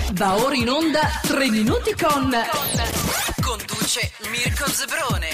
Va ora in onda 3 minuti con... Conduce Mirko Zebrone.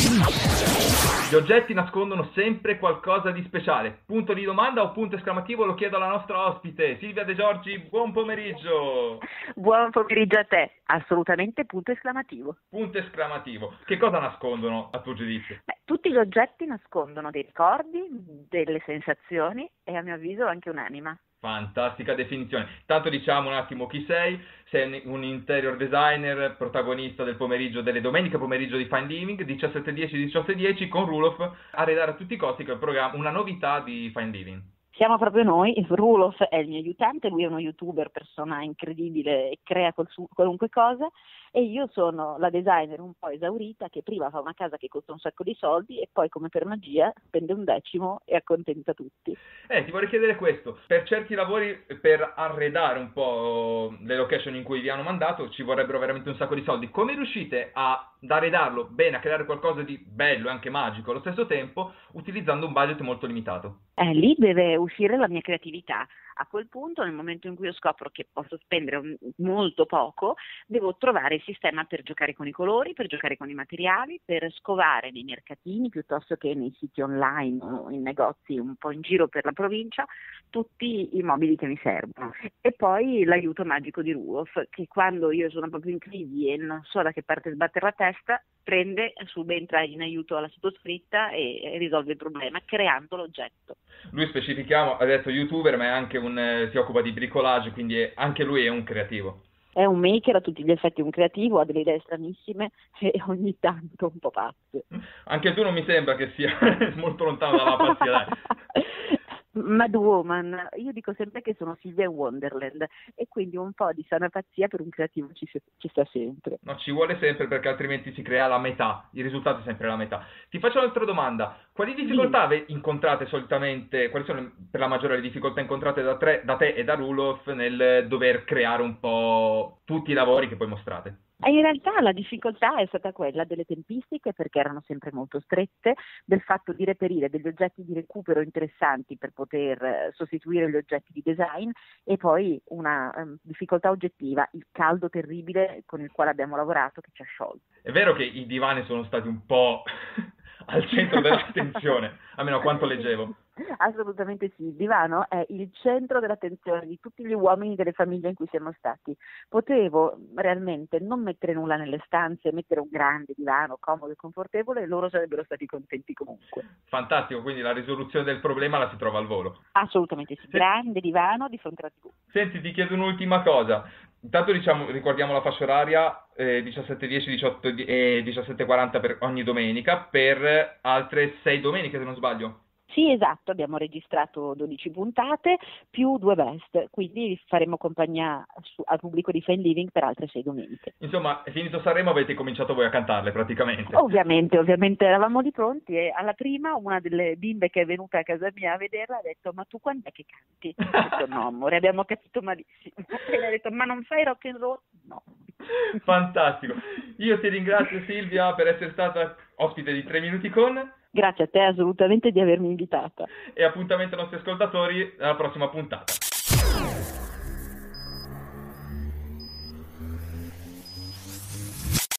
Gli oggetti nascondono sempre qualcosa di speciale. Punto di domanda o punto esclamativo lo chiedo alla nostra ospite, Silvia De Giorgi. Buon pomeriggio. Buon pomeriggio a te. Assolutamente punto esclamativo. Punto esclamativo. Che cosa nascondono a tuo giudizio? Tutti gli oggetti nascondono dei ricordi, delle sensazioni e a mio avviso anche un'anima. Fantastica definizione. Tanto diciamo un attimo chi sei. Sei un interior designer, protagonista del pomeriggio, delle domeniche pomeriggio di Fine Living, 17:10-18:10 con Roelof, arredare a tutti i costi, che è il programma, una novità di Fine Living. Siamo proprio noi, Roelof è il mio aiutante, lui è uno youtuber, persona incredibile e crea qualunque cosa, e io sono la designer un po' esaurita che prima fa una casa che costa un sacco di soldi e poi come per magia spende un decimo e accontenta tutti. Ti vorrei chiedere questo, per certi lavori, per arredare un po' le location in cui vi hanno mandato, ci vorrebbero veramente un sacco di soldi. Come riuscite ad arredarlo bene, a creare qualcosa di bello e anche magico allo stesso tempo, utilizzando un budget molto limitato? Lì deve uscire la mia creatività. A quel punto, nel momento in cui io scopro che posso spendere molto poco, devo trovare il sistema per giocare con i colori, per giocare con i materiali, per scovare nei mercatini piuttosto che nei siti online o in negozi un po' in giro per la provincia tutti i mobili che mi servono. E poi l'aiuto magico di Roelof, che quando io sono proprio in crisi e non so da che parte sbattere la testa, prende, subentra in aiuto alla sottoscritta e risolve il problema creando l'oggetto. Lui, specifichiamo, ha detto youtuber, ma è anche si occupa di bricolage, quindi anche lui è un creativo. È un maker, a tutti gli effetti un creativo, ha delle idee stranissime e ogni tanto un po' pazze. Anche tu non mi sembra che sia molto lontano dalla pazzia, dai. Mad Woman, io dico sempre che sono Silvia Wonderland e quindi un po' di sana pazzia per un creativo ci sta sempre. No, ci vuole sempre, perché altrimenti si crea la metà, il risultato è sempre la metà. Ti faccio un'altra domanda: quali difficoltà incontrate solitamente, quali sono per la maggiore le difficoltà incontrate da te e da Roelof nel dover creare un po' tutti i lavori che poi mostrate? In realtà la difficoltà è stata quella delle tempistiche, perché erano sempre molto strette, del fatto di reperire degli oggetti di recupero interessanti per poter sostituire gli oggetti di design, e poi una difficoltà oggettiva, il caldo terribile con il quale abbiamo lavorato che ci ha sciolto. È vero che i divani sono stati un po' al centro dell'attenzione, almeno a quanto leggevo. Assolutamente sì, il divano è il centro dell'attenzione di tutti gli uomini delle famiglie in cui siamo stati. Potevo realmente non mettere nulla nelle stanze, mettere un grande divano comodo e confortevole e loro sarebbero stati contenti comunque. Fantastico, quindi la risoluzione del problema la si trova al volo. Assolutamente sì, grande divano di fronte alla TV. Senti, ti chiedo un'ultima cosa. Intanto ricordiamo la fascia oraria 17:10, 18 e 17:40 per ogni domenica, per altre 6 domeniche se non sbaglio. Sì, esatto, abbiamo registrato 12 puntate più 2 best, quindi faremo compagnia al pubblico di Fine Living per altre 6 domeniche. Insomma, è finito Sanremo, avete cominciato voi a cantarle praticamente. Ovviamente eravamo lì pronti, e alla prima una delle bimbe che è venuta a casa mia a vederla ha detto: ma tu quando è che canti? Ho detto: no amore, abbiamo capito malissimo. E lei ha detto: ma non fai rock and roll? No. Fantastico, io ti ringrazio Silvia per essere stata ospite di 3 minuti con... Grazie a te assolutamente di avermi invitata. E appuntamento ai nostri ascoltatori alla prossima puntata.